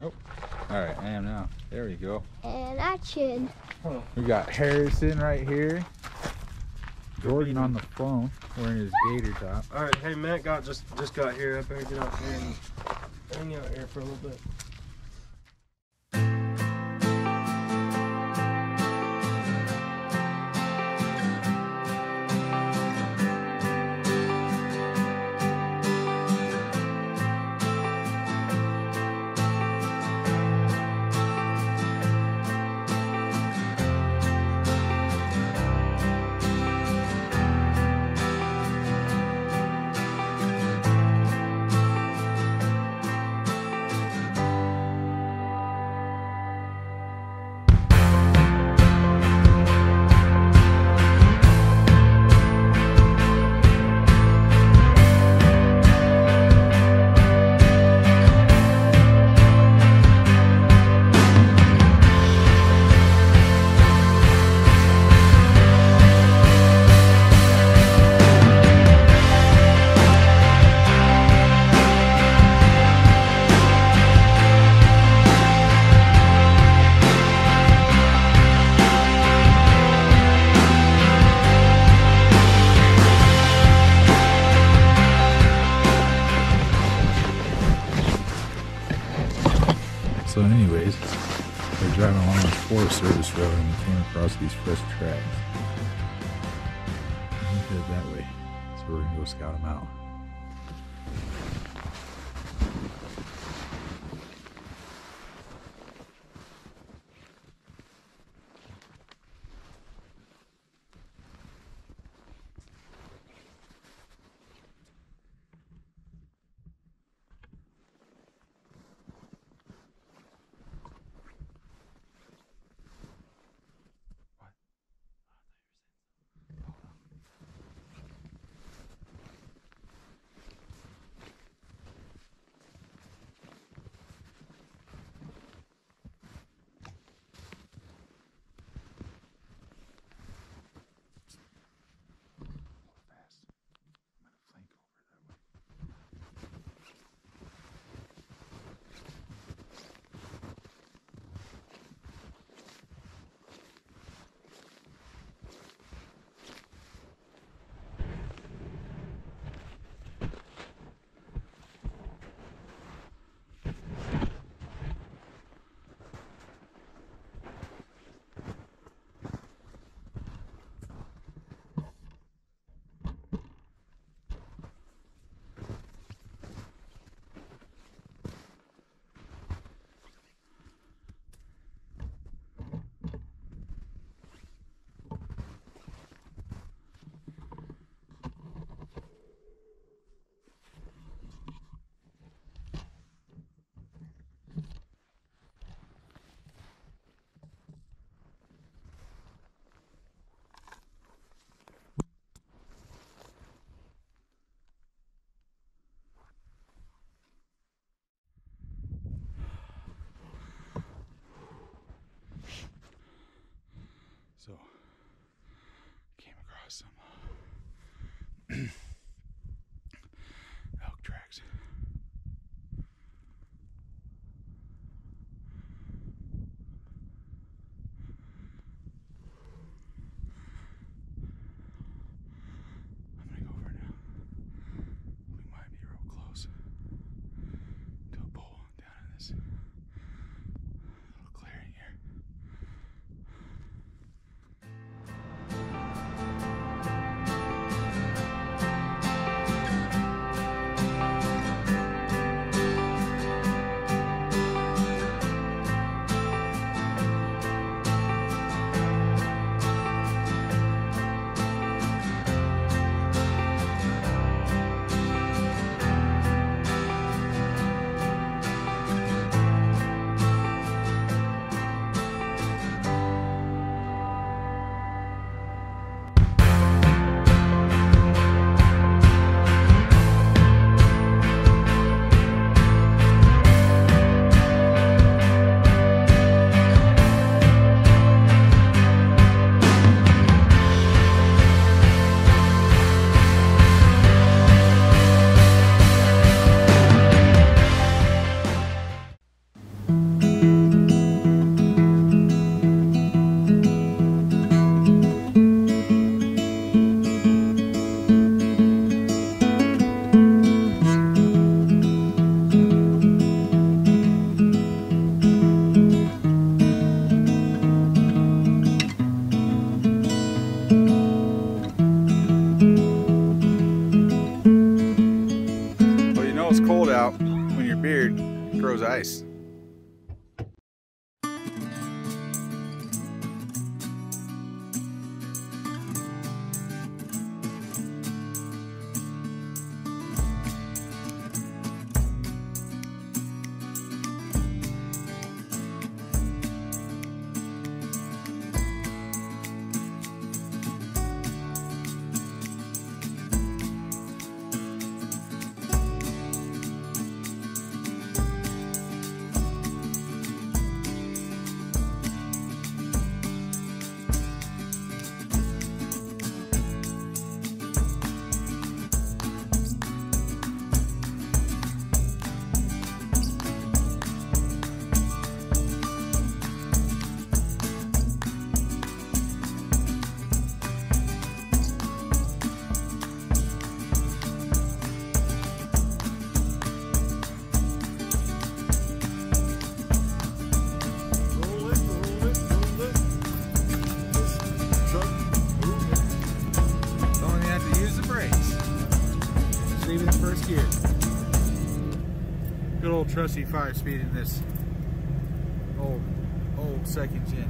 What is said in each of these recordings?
Oh, all right, I am now. There we go. And action. We got Harrison right here. Jordan on the phone, wearing his gator top. All right, hey, Matt just got here. I better get out here and hang out here for a little bit. So anyways, we're driving along the Forest Service Road and we came across these fresh tracks. We headed that way, so we're gonna go scout them out. trusty 5-speed in this old second gen.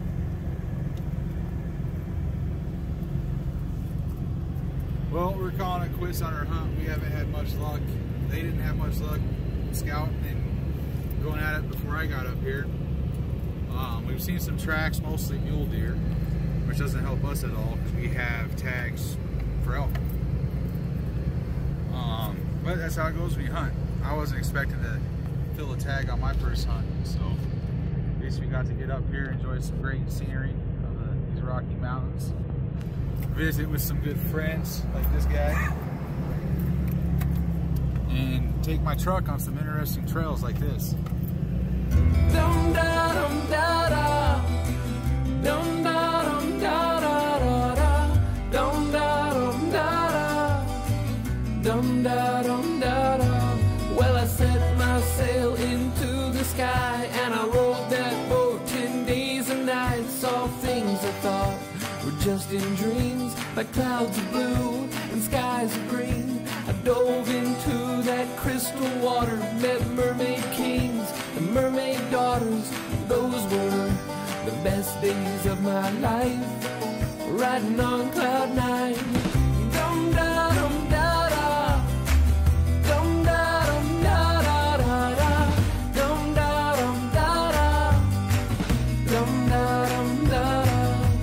Well, we're calling it quits on our hunt. We haven't had much luck. They didn't have much luck scouting and going at it before I got up here. We've seen some tracks, mostly mule deer, which doesn't help us at all because we have tags for elk. But that's how it goes when you hunt. I wasn't expecting to fill a tag on my first hunt, so at least we got to get up here, enjoy some great scenery of these Rocky Mountains, visit with some good friends like this guy, and take my truck on some interesting trails like this. Dum da dum da da, dum da dum da da da da, dum da dum da da, dum da dum da da. Well, I set my sail into the sky and I rode that boat 10 days and nights. Saw things I thought were just in dreams, like clouds of blue and skies of green. I dove into that crystal water, met mermaid kings and mermaid daughters. Those were the best days of my life, riding on cloud 9. Dum da dum da da, dum da dum da da da da, dum da dum da da, dum da dum da da.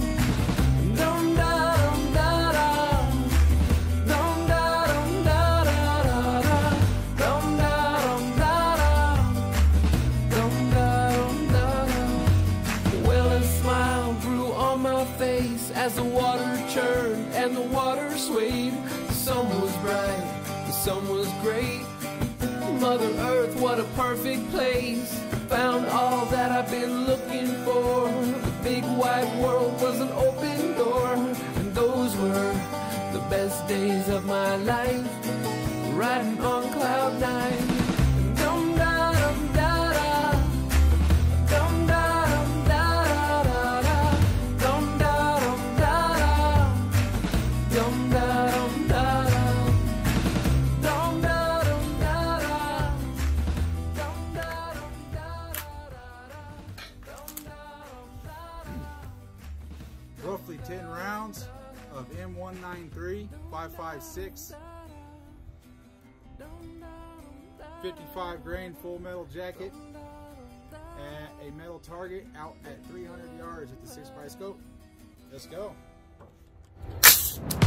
As the water churned and the water swayed, the sun was bright, the sun was great. Mother Earth, what a perfect place. Found all that I've been looking for. The big wide world was an open door, and those were the best days of my life, riding on cloud 9. Dum da dum da da, dum da dum da da da da, dum da dum da da, dum da dum da da, dum da dum da da, dum da dum da da, dum da dum da da. Roughly 10 rounds of M193 5.56, 55 grain full metal jacket, and a metal target out at 300 yards at the 6x scope. Let's go.